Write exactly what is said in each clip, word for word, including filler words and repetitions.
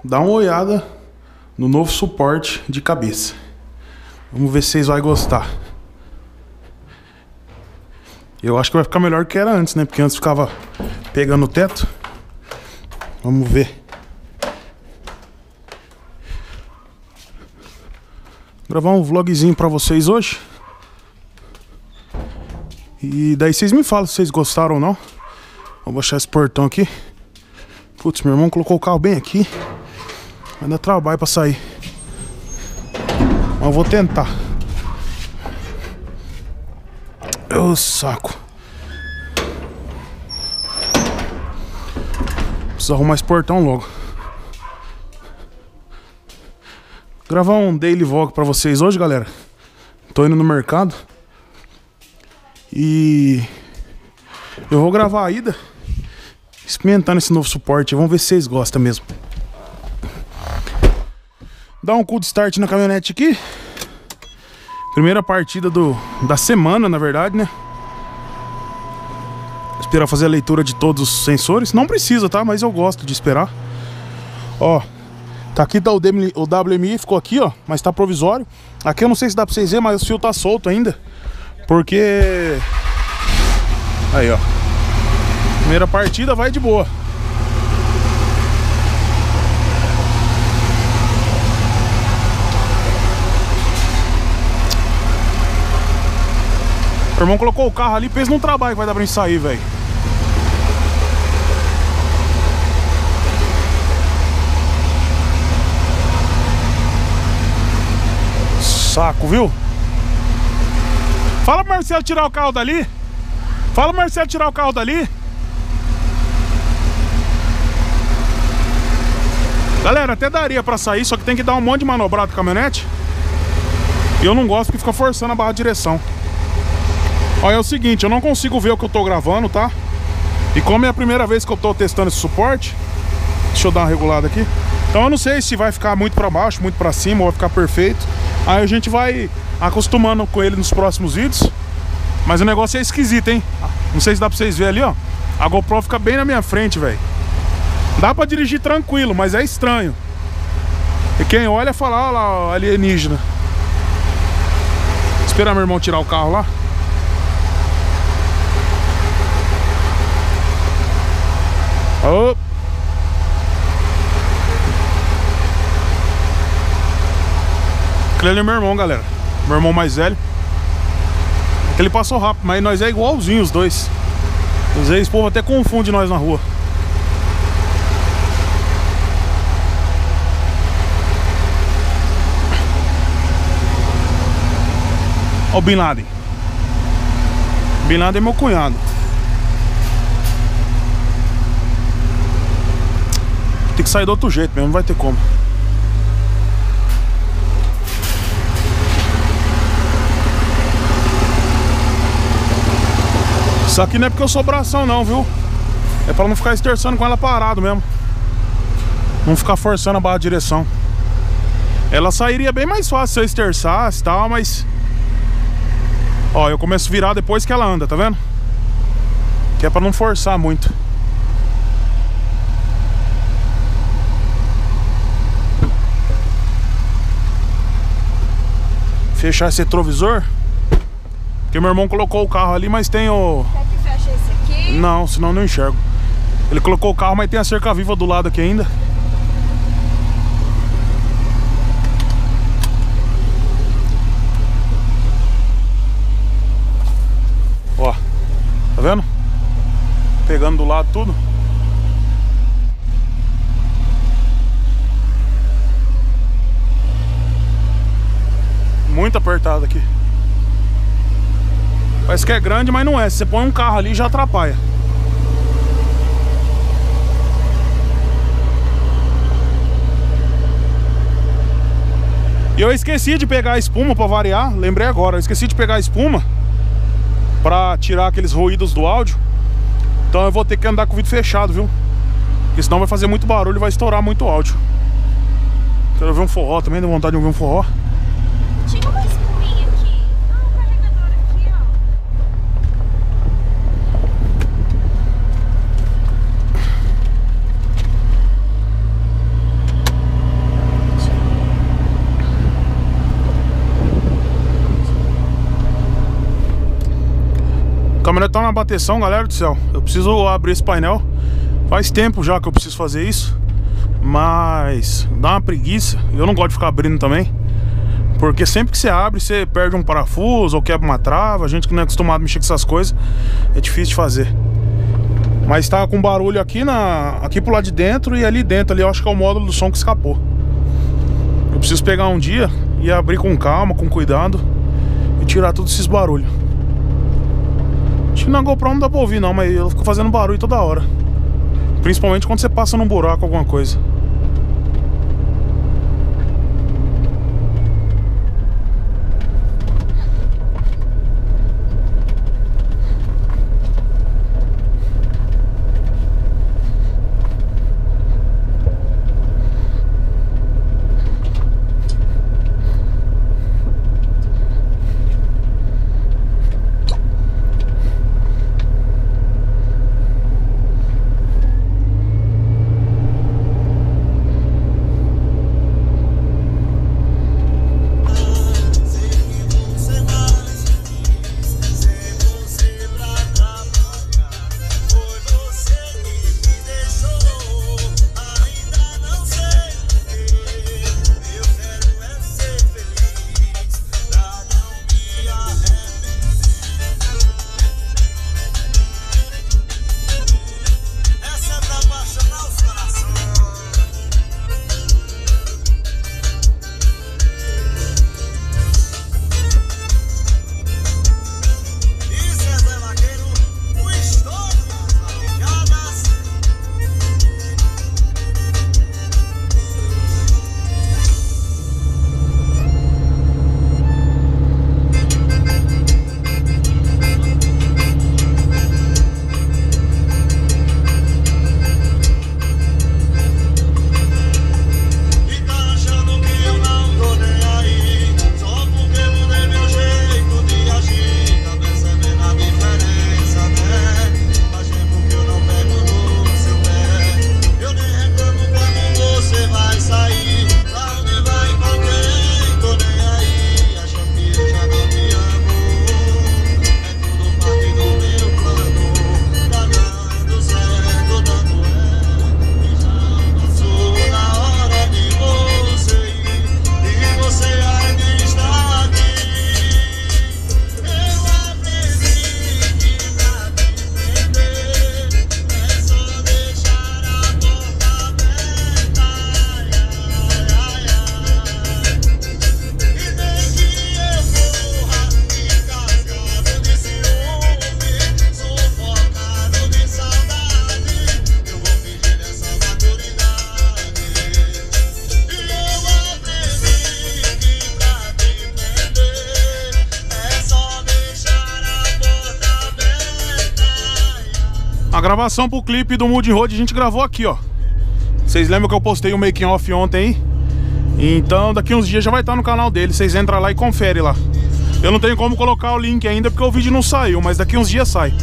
dá uma olhada no novo suporte de cabeça. Vamos ver se vocês vão gostar. Eu acho que vai ficar melhor que era antes, né? Porque antes ficava pegando o teto. Vamos ver. Gravar um vlogzinho pra vocês hoje. E daí vocês me falam se vocês gostaram ou não. Vou baixar esse portão aqui. Putz, meu irmão colocou o carro bem aqui. Vai dar trabalho pra sair. Mas eu vou tentar. Ô, saco. Preciso arrumar esse portão logo. Gravar um daily vlog pra vocês hoje, galera. Tô indo no mercado. E eu vou gravar a ida experimentando esse novo suporte. Vamos ver se vocês gostam mesmo. Dá um cool de start na caminhonete aqui. Primeira partida do, da semana, na verdade, né? Esperar fazer a leitura de todos os sensores. Não precisa, tá? Mas eu gosto de esperar. Ó, tá aqui, tá o, o W M I, ficou aqui, ó. Mas tá provisório. Aqui eu não sei se dá pra vocês verem, mas o fio tá solto ainda. Porque... Aí, ó. Primeira partida vai de boa. O irmão colocou o carro ali, fez num trabalho que vai dar pra gente sair, velho. Saco, viu? Fala pro Marcelo tirar o carro dali. Fala pro Marcelo tirar o carro dali. Galera, até daria pra sair, só que tem que dar um monte de manobrado com a caminhonete. E eu não gosto que fica forçando a barra de direção. Olha, é o seguinte, eu não consigo ver o que eu tô gravando, tá? E como é a primeira vez que eu tô testando esse suporte, deixa eu dar uma regulada aqui. Então eu não sei se vai ficar muito pra baixo, muito pra cima, ou vai ficar perfeito. Aí a gente vai acostumando com ele nos próximos vídeos. Mas o negócio é esquisito, hein? Não sei se dá pra vocês verem ali, ó. A GoPro fica bem na minha frente, velho. Dá pra dirigir tranquilo, mas é estranho. E quem olha fala, ó lá, alienígena. Esperar meu irmão tirar o carro lá. Oh. Aquele ali é meu irmão, galera. Meu irmão mais velho. Ele passou rápido, mas nós é igualzinho os dois. Às vezes o povo até confunde nós na rua. Ó o Bin Laden. Bin Laden é meu cunhado. Tem que sair do outro jeito mesmo, não vai ter como. Isso aqui não é porque eu sou bração não, viu? É pra não ficar esterçando com ela parado mesmo. Não ficar forçando a barra de direção. Ela sairia bem mais fácil se eu esterçasse e tal, mas... Ó, eu começo a virar depois que ela anda, tá vendo? Que é pra não forçar muito. Fechar esse retrovisor. Porque meu irmão colocou o carro ali, mas tem o... Quer que feche esse aqui? Não, senão eu não enxergo. Ele colocou o carro, mas tem a cerca viva do lado aqui ainda. Ó, tá vendo? Pegando do lado tudo. Muito apertado aqui. Parece que é grande, mas não é. Se você põe um carro ali, já atrapalha. E eu esqueci de pegar a espuma pra variar. Lembrei agora, eu esqueci de pegar a espuma pra tirar aqueles ruídos do áudio. Então eu vou ter que andar com o vidro fechado, viu? Porque senão vai fazer muito barulho e vai estourar muito o áudio. Quero ver um forró também, deu vontade de ouvir um forró. Tinha uma espuminha aqui. Ah, o carregador aqui, ó. caminhonete tá na bateção, galera do céu. Eu preciso abrir esse painel. Faz tempo já que eu preciso fazer isso, mas dá uma preguiça. Eu não gosto de ficar abrindo também, porque sempre que você abre, você perde um parafuso ou quebra uma trava. A gente que não é acostumado a mexer com essas coisas, é difícil de fazer. Mas tá com barulho aqui, na, aqui pro lado de dentro, e ali dentro ali eu acho que é o módulo do som que escapou. Eu preciso pegar um dia e abrir com calma, com cuidado, e tirar todos esses barulhos. Acho que na GoPro não dá pra ouvir não, mas ela fica fazendo barulho toda hora, principalmente quando você passa num buraco, alguma coisa. A gravação pro clipe do Mudinho Road a gente gravou aqui, ó. Vocês lembram que eu postei o making off ontem aí? Então daqui uns dias já vai estar no canal dele. Vocês entram lá e conferem lá. Eu não tenho como colocar o link ainda porque o vídeo não saiu, mas daqui uns dias sai.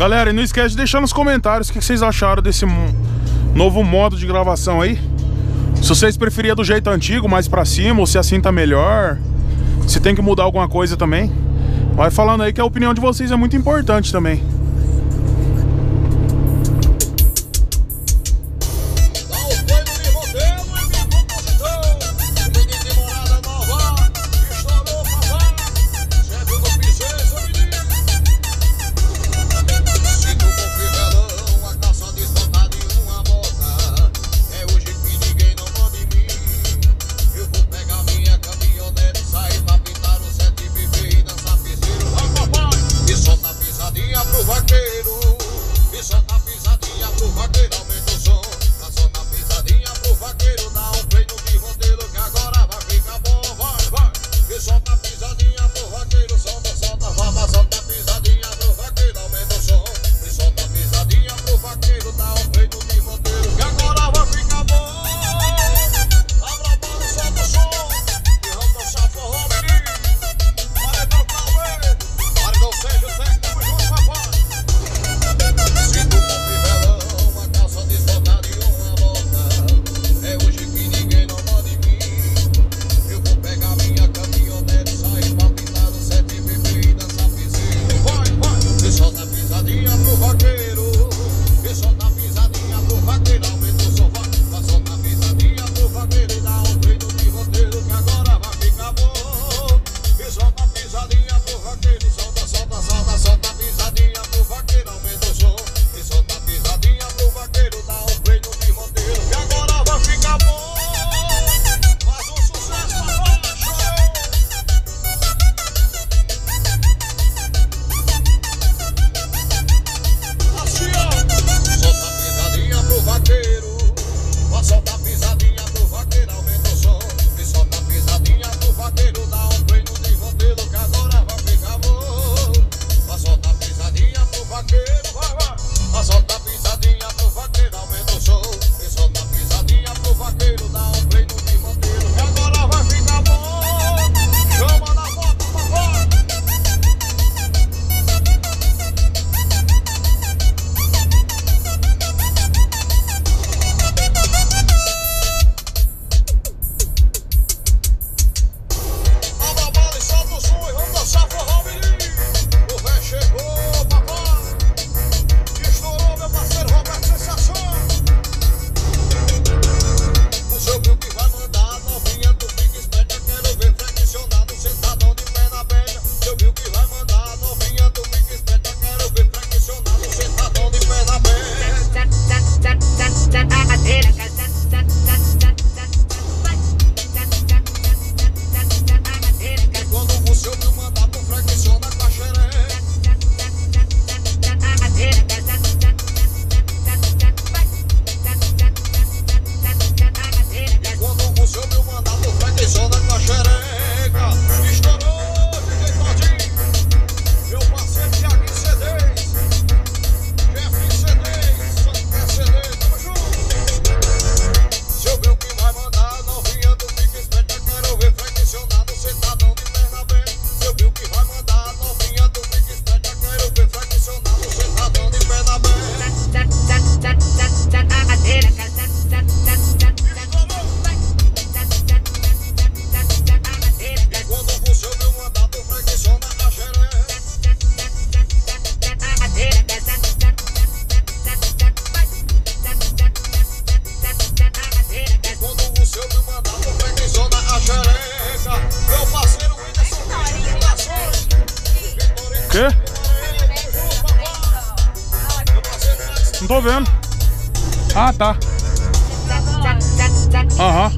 Galera, e não esquece de deixar nos comentários o que vocês acharam desse novo modo de gravação aí. Se vocês preferiam do jeito antigo, mais pra cima, ou se assim tá melhor, se tem que mudar alguma coisa também. Vai falando aí que a opinião de vocês é muito importante também. Quê? Não tô vendo. Ah, tá. Aham.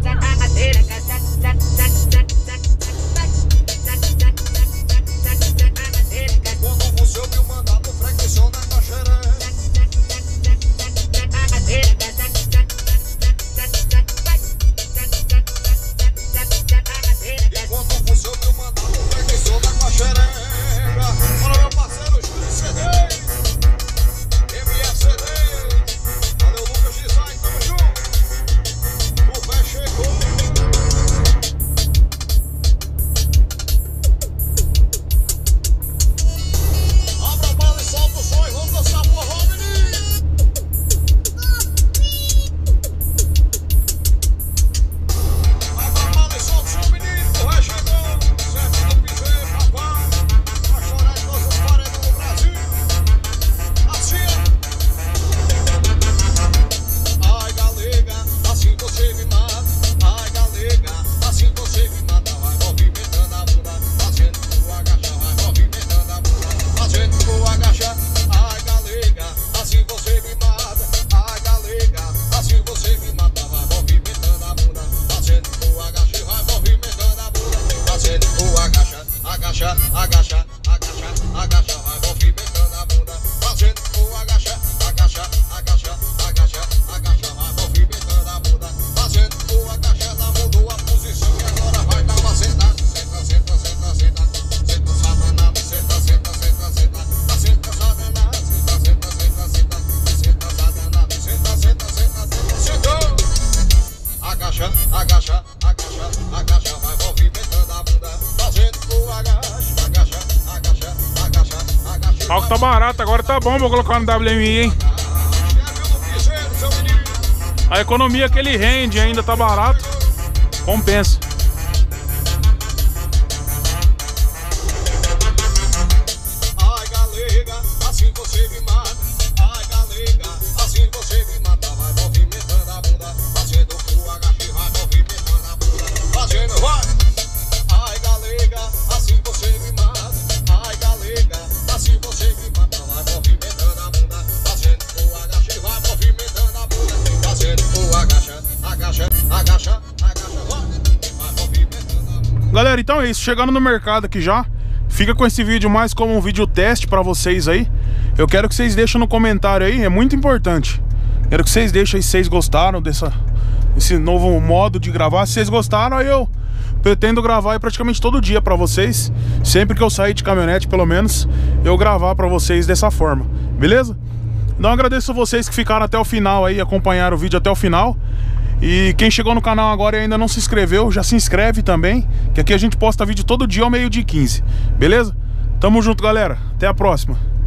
tá barato, agora tá bom, vou colocar no W M I, hein? A economia que ele rende ainda tá barato, compensa. Ai galega, assim você me mata. Ai galega, assim você me mata. Vai movimentando a bunda, fazendo o agache, vai movimentando a bunda, fazendo vai. Ai galega, assim você me mata. Ai galega, assim você me mata. Vai movimentando a bunda, fazendo o agache, vai movimentando a bunda, fazendo o agacha, agacha, agacha, agacha, vai. Vai movimentando a bunda. Galera, então é isso, chegando no mercado aqui já. Fica com esse vídeo mais como um vídeo teste pra vocês aí. Eu quero que vocês deixem no comentário aí, é muito importante. Quero que vocês deixem aí se vocês gostaram dessa, desse novo modo de gravar. Se vocês gostaram, aí eu pretendo gravar aí praticamente todo dia pra vocês. Sempre que eu sair de caminhonete, pelo menos, eu gravar pra vocês dessa forma, beleza? Então eu agradeço a vocês que ficaram até o final aí, acompanharam o vídeo até o final. E quem chegou no canal agora e ainda não se inscreveu, já se inscreve também, que aqui a gente posta vídeo todo dia ao meio-dia e quinze, beleza? Tamo junto, galera. Até a próxima.